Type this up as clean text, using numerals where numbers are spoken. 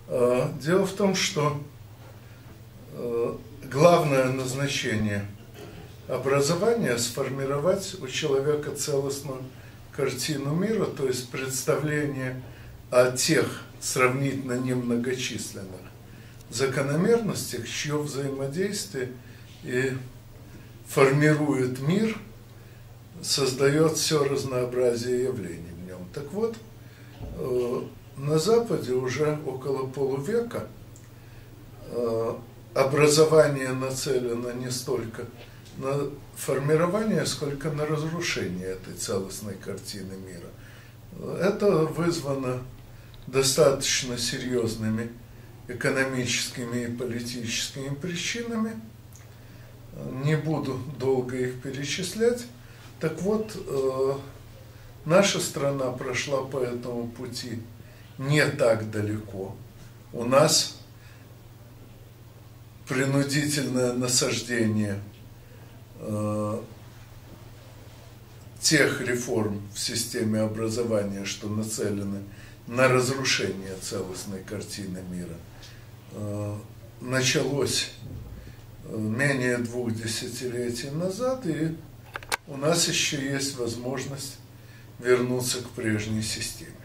Дело в том, что главное назначение образования – сформировать у человека целостную картину мира, то есть представление о тех сравнительно немногочисленных закономерностях, чье взаимодействие и формирует мир, создает все разнообразие явлений в нем. Так вот, на Западе уже около полувека образование нацелено не столько на формирование, сколько на разрушение этой целостной картины мира. Это вызвано достаточно серьезными экономическими и политическими причинами. Не буду долго их перечислять. Так вот, наша страна прошла по этому пути не так далеко. У нас принудительное насаждение тех реформ в системе образования, что нацелены на разрушение целостной картины мира, началось менее 2 десятилетий назад, и у нас еще есть возможность вернуться к прежней системе.